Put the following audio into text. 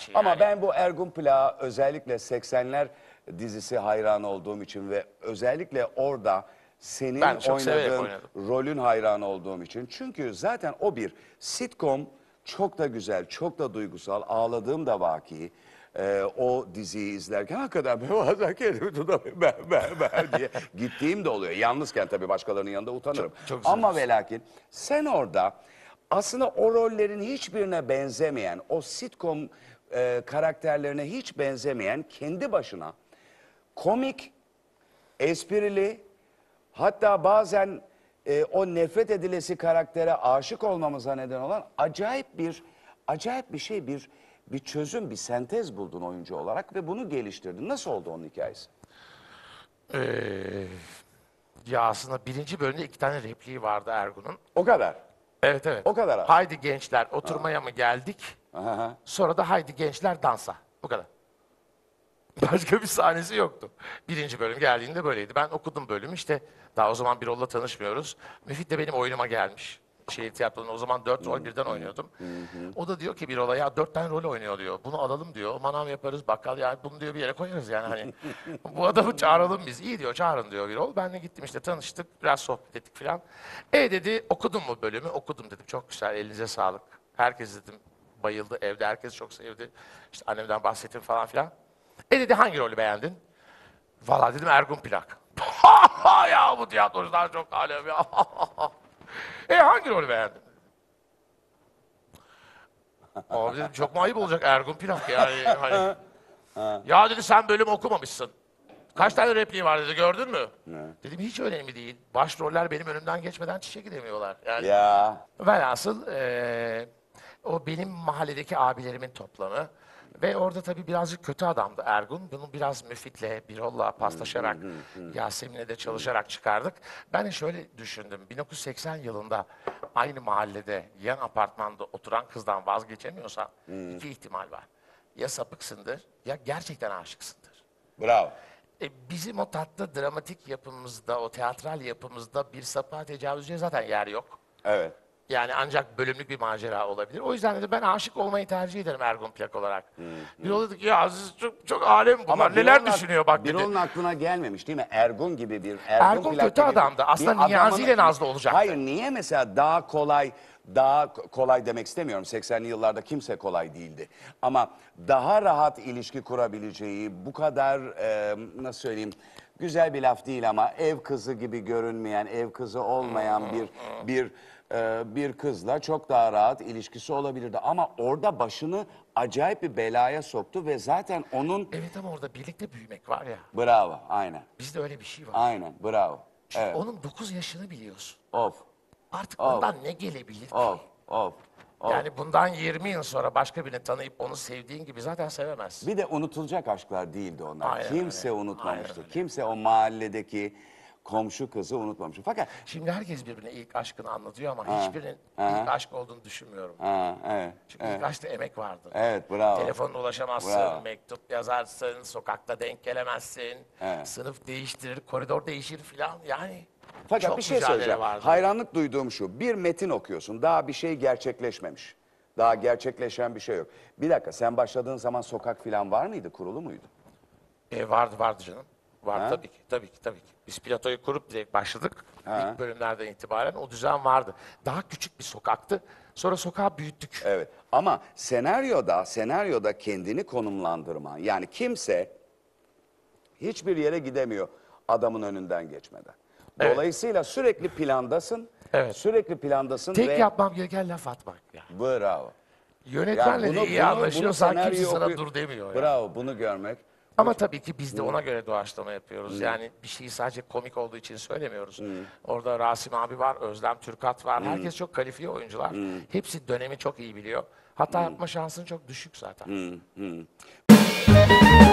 Ama yani. ben bu Ergun Plak'a özellikle 80'ler dizisi hayran olduğum için ve özellikle orada senin Ben çok severek oynadığın oynadım. rolün hayranı olduğum için. Çünkü zaten o bir sitcom, çok da güzel, çok da duygusal, ağladığım da vaki. O diziyi izlerken hakikaten ben bazen kendimi tutamıyorum ben diye gittiğim de oluyor. Yalnızken tabii başkalarının yanında utanırım. Çok Ama üzülürsün. ve lakin sen orada aslında o rollerin hiçbirine benzemeyen, o sitcom karakterlerine hiç benzemeyen kendi başına komik, esprili, hatta bazen o nefret edilesi karaktere aşık olmamıza neden olan acayip bir şey, bir çözüm, bir sentez buldun oyuncu olarak ve bunu geliştirdin. Nasıl oldu onun hikayesi? Ee, ya aslında birinci bölümde 2 tane repliği vardı Ergun'un. O kadar. Evet evet. O kadar az. Haydi gençler oturmaya mı geldik? Aha. Sonra da haydi gençler dansa. Bu kadar. Başka bir sahnesi yoktu. Birinci bölüm geldiğinde böyleydi. Ben okudum bölümü işte. Daha o zaman Birol'la tanışmıyoruz. Müfit de benim oyunuma gelmiş. Şehir tiyatrosunun o zaman 4 rol birden oynuyordum. O da diyor ki Birol'a ya 4 tane rol oynuyor diyor. Bunu alalım diyor. Manav yaparız bakkal yani bunu diyor bir yere koyarız yani hani. Bu adamı çağıralım biz. İyi diyor çağırın diyor Birol. Ben de gittim işte tanıştık. Biraz sohbet ettik filan. Dedi okudun mu bölümü? Okudum dedim. Çok güzel elinize sağlık. Herkes dedim bayıldı. Evde herkes çok sevdi. İşte annemden bahsettim falan filan. Dedi hangi rolü beğendin? Valla dedim Ergun Plak. Ya bu tiyatrocular çok alem ya. Hangi rolü beğendin? Abi dedim çok mu ayıp olacak Ergun Plak yani. Hani. Ya dedi sen bölüm okumamışsın. Kaç tane repliği var dedi gördün mü? Dedim hiç önemli değil. Başroller benim önümden geçmeden çişe gidemiyorlar. Yani Ya. velhasıl o benim mahalledeki abilerimin toplamı. Ve orada tabii birazcık kötü adamdı Ergun. Bunu biraz Müfit'le, Birol'la paslaşarak, Yasemin'le de çalışarak çıkardık. Ben de şöyle düşündüm. 1980 yılında aynı mahallede, yan apartmanda oturan kızdan vazgeçemiyorsan 2 ihtimal var. Ya sapıksındır ya gerçekten aşıksındır. Bravo. Bizim o tatlı dramatik yapımızda, o teatral yapımızda bir sapığa tecavüzcüye zaten yer yok. Evet. Yani ancak bölümlük bir macera olabilir. O yüzden de ben aşık olmayı tercih ederim Ergun Plak olarak. Bir yol dedi ki ya siz çok alem bunlar. Neler düşünüyor bak dedi. Birol'un aklına gelmemiş değil mi? Ergun gibi bir Ergun Plak kötü gibi adamdı. Aslında bir Niyazi ile adamın- Nazlı olacaktı. Hayır niye mesela daha kolay demek istemiyorum. 80'li yıllarda kimse kolay değildi. Ama daha rahat ilişki kurabileceği bu kadar nasıl söyleyeyim güzel bir laf değil ama ev kızı gibi görünmeyen, ev kızı olmayan bir kızla çok daha rahat ilişkisi olabilirdi. Ama orada başını acayip bir belaya soktu ve zaten onun... Evet ama orada birlikte büyümek var ya. Bravo, aynen. Bizde öyle bir şey var. Aynen, bravo. Çünkü Evet, onun 9 yaşını biliyorsun. of, Artık Of. ondan ne gelebilir ki? of, of. Yani bundan 20 yıl sonra başka birini tanıyıp onu sevdiğin gibi zaten sevemezsin. Bir de unutulacak aşklar değildi onlar. Aynen Kimse öyle, unutmamıştı. aynen öyle. Kimse o mahalledeki komşu kızı unutmamıştı. Fakat... Şimdi herkes birbirine ilk aşkını anlatıyor ama hiçbirinin ilk aşk olduğunu düşünmüyorum. Evet, Çünkü ilk aşkta emek vardı. evet, bravo. Telefonla ulaşamazsın, Bravo. mektup yazarsın, sokakta denk gelemezsin, sınıf değiştirir, koridor değişir filan yani. Fakat çok bir şey mücadele söyleyeceğim. vardı. Hayranlık duyduğum şu. Bir metin okuyorsun. Daha bir şey gerçekleşmemiş. Daha gerçekleşen bir şey yok. Bir dakika sen başladığın zaman sokak falan var mıydı? Kurulu muydu? Vardı canım. Vardı Ha? tabii ki. Biz platoyu kurup direkt başladık. İlk bölümlerden itibaren o düzen vardı. Daha küçük bir sokaktı. Sonra sokağı büyüttük. Evet. Ama senaryoda kendini konumlandırman. Yani kimse hiçbir yere gidemiyor adamın önünden geçmeden. Evet. Dolayısıyla sürekli plandasın. Evet. Sürekli plandasın Tek ve... yapmam gereken laf atmak ya. Bravo. Yönetmenle de iyi anlaşıyorsan kimse senaryo sana okuyor- dur demiyor ya. Bravo bunu görmek. Ama tabii ki biz de ona göre doğaçlama yapıyoruz. Yani bir şeyi sadece komik olduğu için söylemiyoruz. Orada Rasim abi var, Özlem Türkat var. Herkes çok kalifiye oyuncular. Hepsi dönemi çok iyi biliyor. Hata yapma şansın çok düşük zaten.